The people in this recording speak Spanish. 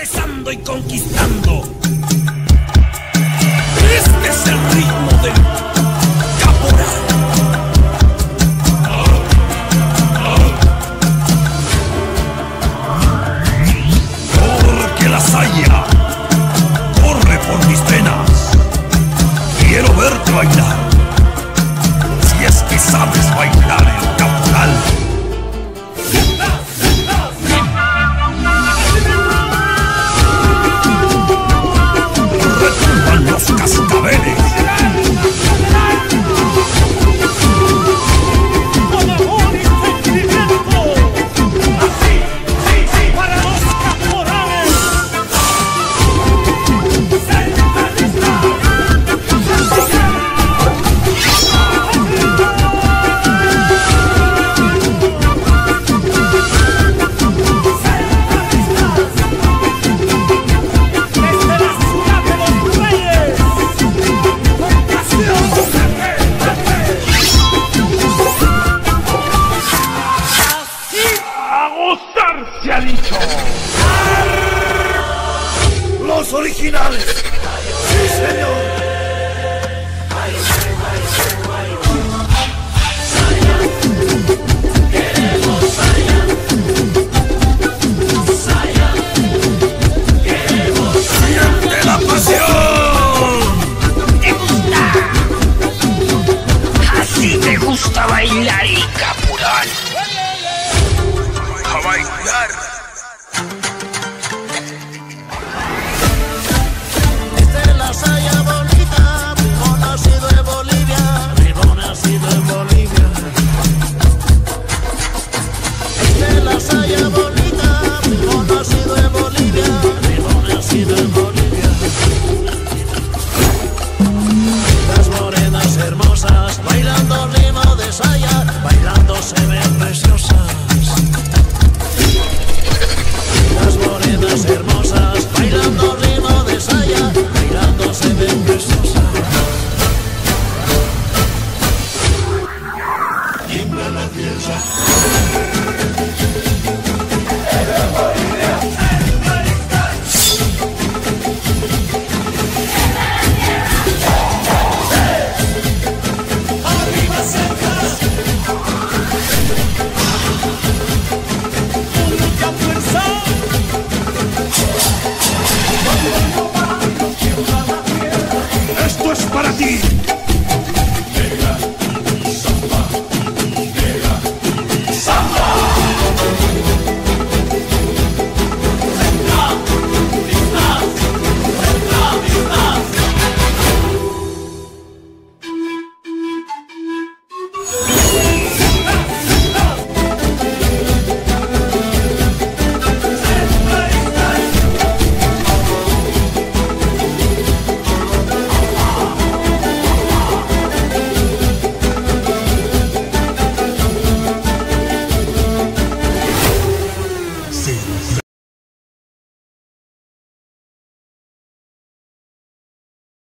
progresando y conquistando. Este es el ritmo del caporal. Porque la saya corre por mis venas. Quiero verte bailar, si es que sabes bailar el caporal. Retumban los cascabeles. Con amor y sentimiento. Así, sí, para los caporales. Se ha dicho. Los originales. Sí, señor. Queremos saya. Saya. Queremos saya. Siente la pasión. ¿Te gusta? Así te gusta bailar el caporal. A bailar.